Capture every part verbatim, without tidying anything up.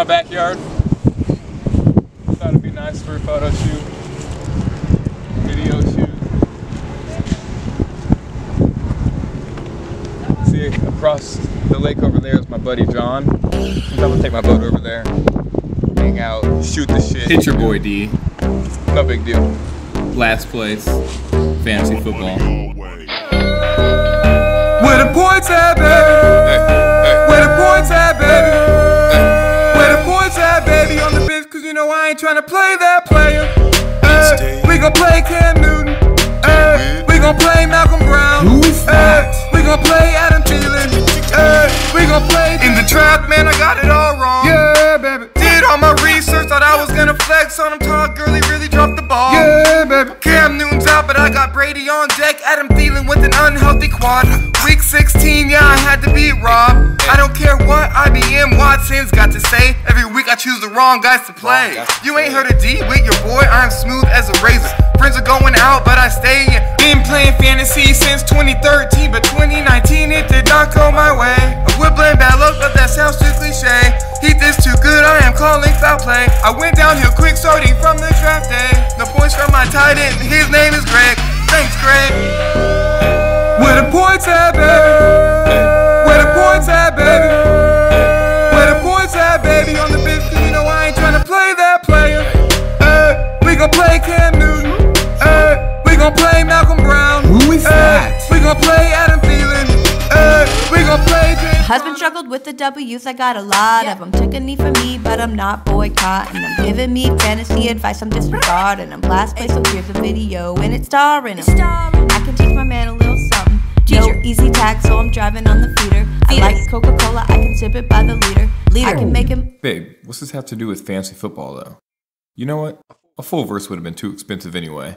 my backyard. Thought it'd be nice for a photo shoot, video shoot. See, across the lake over there is my buddy John. I'm gonna take my boat over there, hang out, shoot the shit. Hit your boy D. No big deal. Last place, fantasy football. Where the points at, baby? Hey, hey. Where the points at, baby? Hey. Where the points at, baby? On the bench, cause you know I ain't tryna play that player. Hey. We gon' play Cam Newton. Hey. We gon' play Malcolm Brown. Who is that? Hey. We gon' play Adam Thielen. Hey. We gon' play in the trap, man. I got it all wrong. Yeah, baby. Did all my research, thought I was gonna flex on him. Todd Gurley really dropped the ball. Yeah, baby. Cam Newton's out, but I got Brady on deck. Adam Thielen with an unhealthy quad. Week sixteen, yeah, I had to beat Rob. I don't care what I B M Watson's got to say. Every week I choose the wrong guys to play. You ain't heard of D with your boy, I'm smooth as a razor. Friends are going out, but I stay in. Been playing fantasy since twenty thirteen, but twenty nineteen it did not go my way. I would blame bad luck, but that sounds too cliche. Heat this too good, I am calling foul play. I went downhill quick starting from the draft day. The points from my tight end, his name is Greg. Thanks, Greg. Where the points at, baby? Where the points at, baby? Where the points at, baby? On the bench, cause you know I ain't tryna play that player. Hey, we gon' play Cam Newton. Hey, we gon' play Malcolm Brown. Who is that? We gon' play Adam Thielen. Hey, we gon' play James. Husband struggled with the W's, I got a lot of them. Took a knee for me, but I'm not boycotting. I'm giving me fantasy advice, I'm disregarding. I'm last place, so here's a video, and it's starring him. I can teach my man a little something. No easy tag, so I'm driving on the feeder. I like Coca-Cola, I can sip it by the liter. Leader. I can make him. Babe, what's this have to do with fantasy football, though? You know what? A full verse would have been too expensive anyway.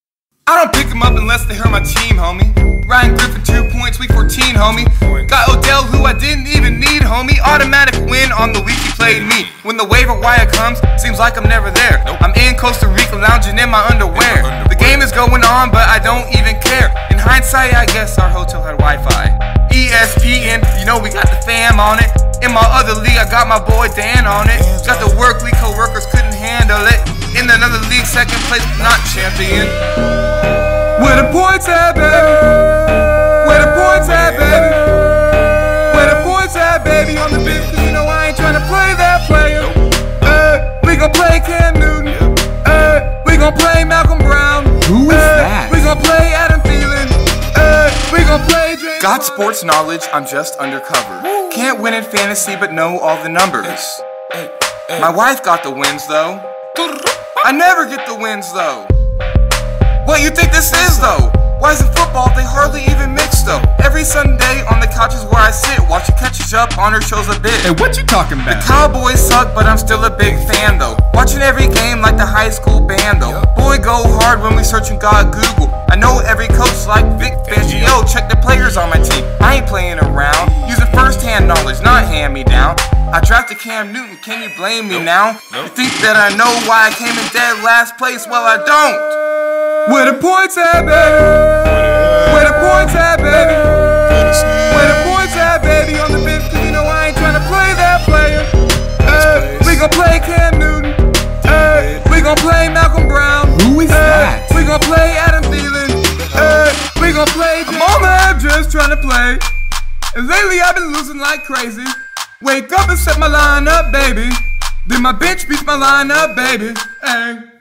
I don't pick them up unless they hurt my team, homie. Ryan Griffin, two points, week fourteen, homie. Got Odell, who I didn't even need, homie. Automatic win on the week he played me. When the waiver wire comes, seems like I'm never there. I'm in Costa Rica lounging in my underwear. The game is going on, but I don't even care. In hindsight, I guess our hotel had Wi-Fi. E S P N, you know we got the fam on it. In my other league, I got my boy Dan on it. Got the work league, co-workers couldn't handle it. In another league, second place, not champion. Where the points at, baby? Where the points at, baby? Where the points at, baby? On the bench, cause you know I ain't tryna play that player. Hey, we gon' play Cam Newton. Hey, we gon' play Malcolm Brown. Who is hey, that? We gon' play Adam Thielen. Hey, we gon' play James. Got sports knowledge, I'm just undercover. Can't win in fantasy, but know all the numbers. My wife got the wins, though. I never get the wins, though. What you think this is, though? Why is it football? They hardly even mix, though. Every Sunday on the couch is where I sit. Watching catches up on her shows a bit. Hey, what you talking about? The Cowboys suck, but I'm still a big fan, though. Watching every game like the high school band, though. Boy, go hard when we searching God Google. I know every coach like Vic Fangio. Check the players on my team. I ain't playing around. Using first-hand knowledge, not hand-me-down. I drafted Cam Newton, can you blame me now? You think that I know why I came in dead last place? Well, I don't. Where the points at, baby? Where the points at, baby? Where the points at, baby? On the bench, cause you know I ain't tryna play that player. Hey, we gon' play Cam Newton. Hey, we gon' play Malcolm Brown. Who is hey, that? We gon' play Adam Thielen. Hey, we gon' play. I'm on my address tryna play. And lately I've been losing like crazy. Wake up and set my line up, baby. Then my bench beats my line up, baby. Hey.